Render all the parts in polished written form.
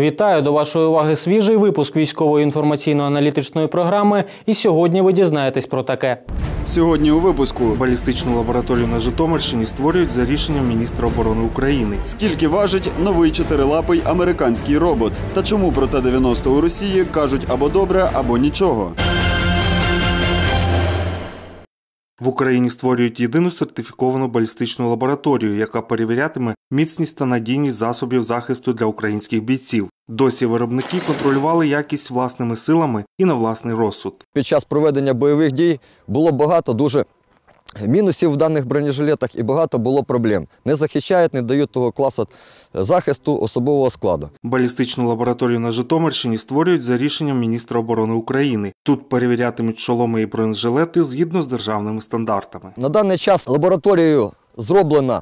Вітаю! До вашої уваги свіжий випуск військової інформаційно-аналітичної програми. І сьогодні ви дізнаєтесь про таке. Сьогодні у випуску. Балістичну лабораторію на Житомирщині створюють за рішенням міністра оборони України. Скільки важить новий чотирилапий американський робот? Та чому про Т-90 у Росії кажуть або добре, або нічого? В Україні створюють єдину сертифіковану балістичну лабораторію, яка перевірятиме міцність та надійність засобів захисту для українських бійців. Досі виробники контролювали якість власними силами і на власний розсуд. Під час проведення бойових дій було багато дуже мінусів в даних бронежилетах і багато було проблем. Не захищають, не дають того класу захисту особового складу. Балістичну лабораторію на Житомирщині створюють за рішенням міністра оборони України. Тут перевірятимуть шоломи і бронежилети згідно з державними стандартами. На даний час лабораторією зроблено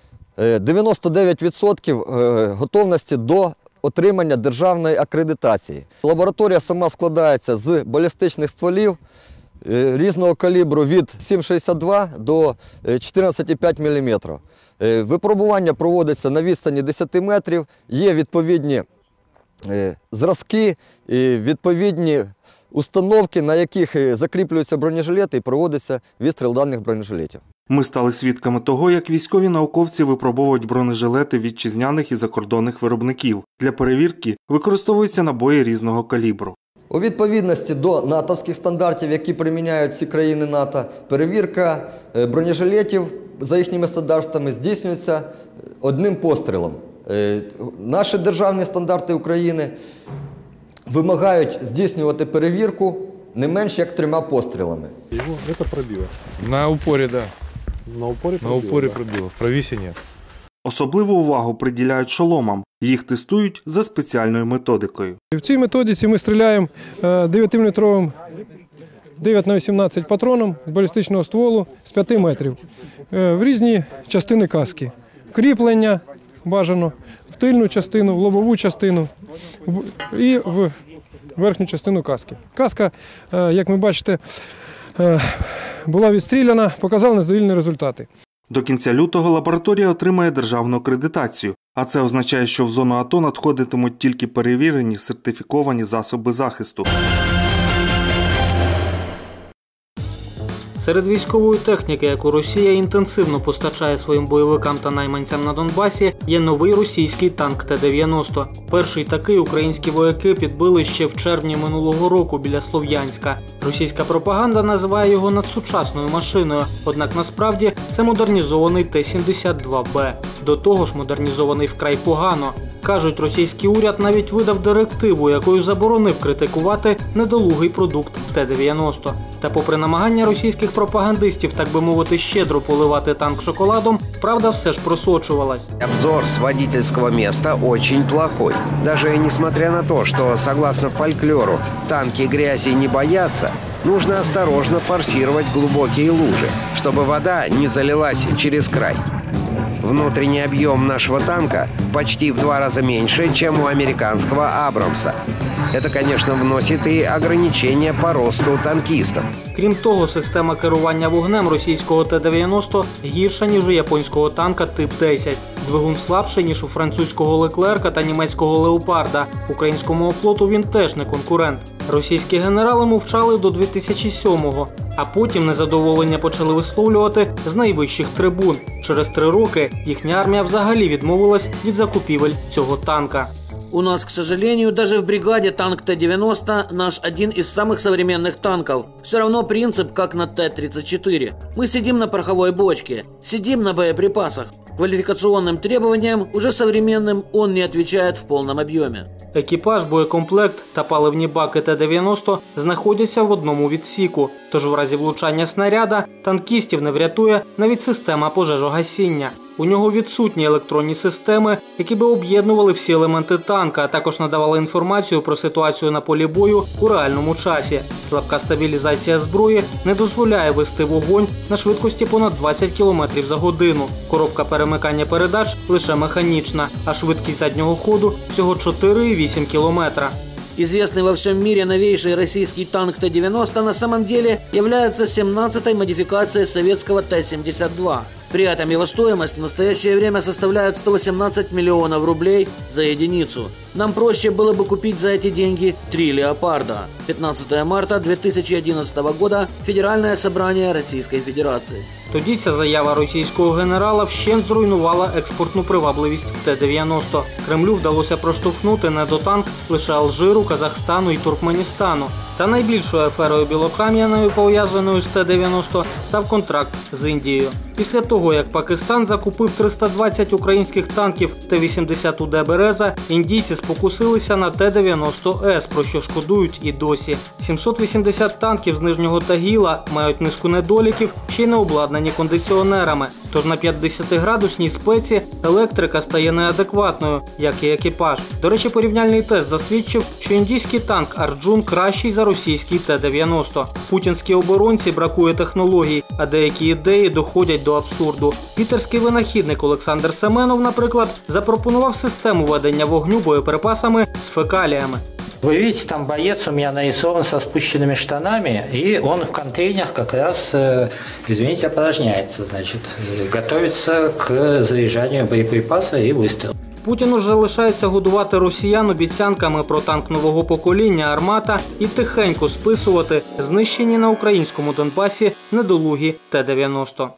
99% готовності до отримання державної акредитації. Лабораторія сама складається з балістичних стволів різного калібру від 7,62 до 14,5 мм. Випробування проводиться на відстані 10 метрів, є відповідні зразки, відповідні установки, на яких закріплюються бронежилети і проводиться відстріл даних бронежилетів. Ми стали свідками того, як військові науковці випробовують бронежилети вітчизняних і закордонних виробників. Для перевірки використовуються набої різного калібру. У відповідності до натовських стандартів, які приміняють всі країни НАТО, перевірка бронежилетів за їхніми стандартами здійснюється одним пострілом. Наші державні стандарти України вимагають здійснювати перевірку не менш як 3 пострілами. Это пробило. На упоре, да. На упоре пробило? На упоре пробило. В провисе нет. Особливу увагу приділяють шоломам. Їх тестують за спеціальною методикою. В цій методиці ми стріляємо 9-мм 9х18 патроном з балістичного стволу з 5 метрів в різні частини каски. Кріплення бажано в тильну частину, в лобову частину і в верхню частину каски. Каска, як ви бачите, була відстріляна, показала незадовільні результати. До кінця лютого лабораторія отримає державну акредитацію, а це означає, що в зону АТО надходитимуть тільки перевірені, сертифіковані засоби захисту. Серед військової техніки, яку Росія інтенсивно постачає своїм бойовикам та найманцям на Донбасі, є новий російський танк Т-90. Перший такий українські вояки підбили ще в червні минулого року біля Слов'янська. Російська пропаганда називає його надсучасною машиною, однак насправді це модернізований Т-72Б. До того ж модернізований вкрай погано. Кажуть, російський уряд навіть видав директиву, якою заборонив критикувати недолугий продукт Т-90. Та попри намагання російських пропагандистів, так би мовити, щедро поливати танк шоколадом, правда все ж просочувалась. Обзор с водительского места очень плохой. Даже несмотря на то, что, согласно фольклору, танки грязи не боятся, нужно осторожно форсировать глубокие лужи, чтобы вода не залилась через край. Внутренний объем нашего танка почти в 2 раза меньше, чем у американского «Абрамса». Это, конечно, вносит и ограничения по росту танкистов. Крім того, система керування вогнем російського Т-90 гірша, ніж у японського танка Тип-10. Двигун слабший, ніж у французького Леклерка та німецького Леопарда. Українському оплоту він теж не конкурент. Російські генерали мовчали до 2007-го, а потім незадоволення почали висловлювати з найвищих трибун. Через 3 роки їхня армія взагалі відмовилась від закупівель цього танка. У нас, к сожалению, даже в бригаде танк Т-90 наш один из самых современных танков. Все равно принцип, как на Т-34. Мы сидим на пороховой бочке, сидим на боеприпасах. Квалификационным требованиям, уже современным, он не отвечает в полном объеме. Екіпаж, боєкомплект та паливні баки Т-90 знаходяться в одному відсіку. Тож в разі влучання снаряда танкістів не врятує навіть система пожежогасіння. У нього відсутні електронні системи, які би об'єднували всі елементи танка, а також надавали інформацію про ситуацію на полі бою у реальному часі. Слабка стабілізація зброї не дозволяє вести вогонь на швидкості понад 20 км за годину. Коробка перемикання передач лише механічна, а швидкість заднього ходу всього 4,8 км. Известный во всем мире новейший российский танк Т-90 на самом деле является 17-й модификацией советского Т-72. При этом его стоимость в настоящее время составляет 118 миллионов рублей за единицу. Нам проще было бы купить за эти деньги 3 «Леопарда». 15 марта 2011 года. Федеральное собрание Российской Федерации. Тоді ця заява російського генерала вщент зруйнувала експортну привабливість Т-90. Кремлю вдалося проштовхнути недотанк лише Алжиру, Казахстану і Туркменістану. Та найбільшою аферою білокам'яною, пов'язаною з Т-90, став контракт з Індією. Після того, як Пакистан закупив 320 українських танків Т-80УД «Береза», індійці спокусилися на Т-90С, про що шкодують і досі. 780 танків з Нижнього Тагіла мають низку недоліків, ще й не обладнані кондиціонерами. Тож на 50-градусній спеці електрика стає неадекватною, як і екіпаж. До речі, порівняльний тест засвідчив, що індійський танк «Арджун» кращий за російський Т-90. Путінській оборонці бракує технологій, а деякі ідеї доходять до абсурду. Пітерський винахідник Олександр Семенов, наприклад, запропонував систему ведення вогню боєприпасами з фекаліями. Вы видите, там боец у меня нарисован со спущенными штанами, и он в контейнерах как раз, извините, опорожняется, значит, готовится к заряжанию боеприпаса и выстрелу. Путіну ж залишається годувати росіян обіцянками про танк нового покоління «Армата» і тихенько списувати знищені на українському Донбасі недолугі Т-90.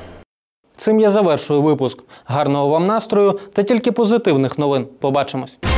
Цим я завершую випуск. Гарного вам настрою та тільки позитивних новин. Побачимось.